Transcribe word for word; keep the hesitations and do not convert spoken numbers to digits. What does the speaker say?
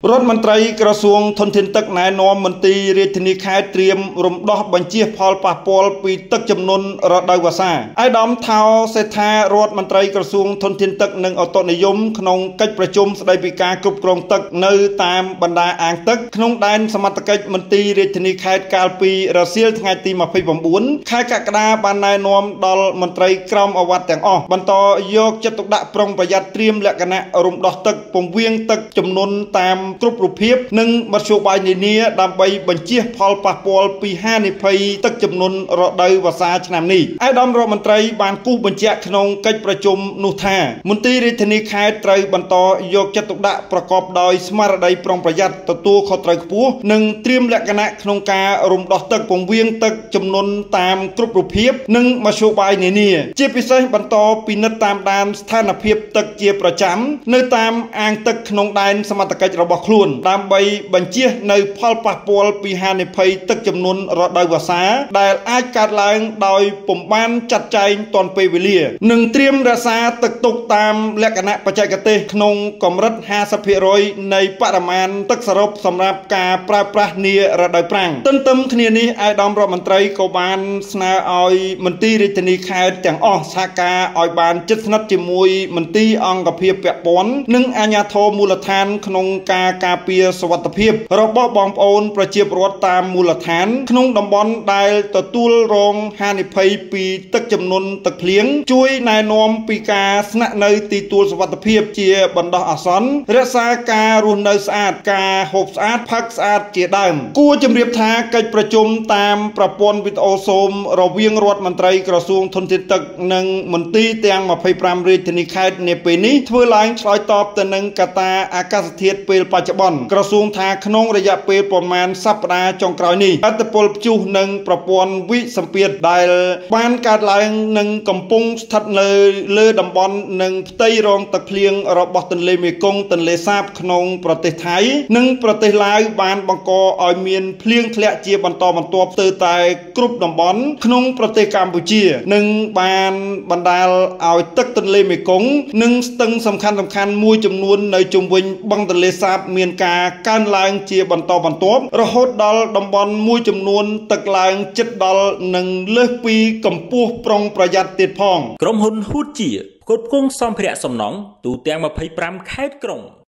រដ្ឋមន្ត្រីក្រសួងធនធានទឹកណែនាំមន្ត្រីរាជធានីខេត្តត្រៀមរំដោះបញ្ជាផលប៉ះពាល់ពីទឹកជំនន់រដូវវស្សាអាយដាមថាវសេដ្ឋារដ្ឋមន្ត្រីក្រសួងធនធានទឹកនិងអូតូនិយមក្នុងកិច្ចប្រជុំស្តីពីការគ្រប់គ្រងទឹកនៅតាមបណ្ដាអាងទឹកក្នុងដែនសមត្ថកិច្ចមន្ត្រីរាជធានីខេត្តកាលពីរសៀលថ្ងៃទីម្ភៃ៩ខែកក្កដាបានណែនាំដល់មន្ត្រីក្រមអាវ៉ាត់ទាំងអស់បន្តយកចិត្តទុកដាក់ប្រុងប្រយ័ត្នត្រៀមលក្ខណៈរំដោះទឹកពង្រៀងទឹកជំនន់តាមគ្រប់រូបភាពនិងមធ្យោបាយនានាដើម្បីបញ្ជៀសផលប៉ះពាល់ពីហានិភ័យទឹកជំនន់រដូវវស្សាឆ្នាំនេះអាយដាមរដ្ឋមន្ត្រីបានគូសបញ្ជាក់ក្នុងកិច្ចប្រជុំនោះថាមន្ត្រីរាជធានីខេត្តត្រូវបន្តយកចិត្តទុកដាក់ប្រកបដោយស្មារតីប្រុងប្រយ័ត្នទទួលខុសត្រូវខ្ពស់និងត្រៀមលក្ខណៈក្នុងការរំដោះទឹកពង្រៀងទឹកជំនន់តាមគ្រប់រូបភាពនិងមធ្យោបាយនានាជាពិសេសបន្តពិនិត្យតាមដានស្ថានភាពទឹកជាប្រចាំនៅតាមអាងទឹកក្នុងដែនសមត្ថកិច្ចរបស់ខ្លួនដើម្បីបញ្ជៀសនៅផលប៉ះពាល់ពីហានិភ័យទឹកជំនន់រដូវវស្សាដែលអាចកើតឡើងដោយពុំបានចាត់ចែងទាន់ពេលវេលានិងត្រៀមរក្សាទឹកទុកតាមលក្ខណៈបច្ចេកទេសក្នុងកម្រិតห้าสิบភាគរយនៃបរិមាណទឹកសរុបសម្រាប់ការប្រើប្រាស់នារដូវប្រាំងទន្ទឹមគ្នានេះអាយដាមរដ្ឋមន្ត្រីក៏បានស្នើឲ្យមន្ត្រីរាជធានីខេត្តទាំងអស់សហការឲ្យបានជិតស្និទ្ធជាមួយមន្ត្រីអង្គភាពពាក់ព័ន្ធនិងអាជ្ញាធរមូលដ្ឋានក្នុងការការពារសុវត្ថិភាពរបស់បងប្អូនប្រជាពលរដ្ឋតាមមូលដ្ឋានក្នុងតំបន់ដែលទទួលរងហានិភ័យពីទឹកជំនន់ទឹកភ្លៀងជួយណែនាំពីការស្នាក់នៅទីទួលសុវត្ថិភាពជាបណ្ដោះអាសន្នរក្សាការរស់នៅស្អាតការហូបស្អាតផឹកស្អាតជាដើមគួរជម្រាបថាកិច្ចប្រជុំតាមប្រព័ន្ធវីដេអូសូមរវាងរដ្ឋមន្ត្រីក្រសួងធនធានទឹកនិងមន្ត្រីទាំងម្ភៃប្រាំរាជធានីខេត្តនាពេលនេះធ្វើឡើងឆ្លើយតបទៅនឹងកត្តាអាកាសធាតុពេលបច្ចុប្បន្នក្រសួងថាក្នុងរយៈពេលប្រមាណសប្តាហ៍ចុងក្រោយនេះឥទ្ធិពលព្យុះនិងប្រព័ន្ធវិសម្ពាធដែលបានកើតឡើងនិងកំពុងស្ថិតនៅលើតំបន់និងផ្ទៃរងទឹកភ្លៀងរបស់ទន្លេមេគង្គទន្លេសាបក្នុងប្រទេសថៃនិងប្រទេសឡាវបានបង្កឲ្យមានភ្លៀងធ្លាក់ជាបន្តបន្ទាប់ស្ទើរតែគ្រប់តំបន់ក្នុងប្រទេសកម្ពុជានិងបានបណ្ដាលឲ្យទឹកទន្លេមេគង្គនិងស្ទឹងសំខាន់សំខាន់មួយចំនួននៅជុំវិញបឹងទន្លេសាបមានការកើនឡើងជាបន្តបន្ទាប់រហូតដល់តំបន់មួយចំនួនទឹកឡើងជិតដល់និងលើសពីកម្ពស់ប្រុងប្រយ័ត្នទៀតផងក្រុមហ៊ុនហួតជាផ្គត់ផ្គង់សម្ភារៈសំណង់ទូទាំងម្ភៃប្រាំខេត្តក្រុង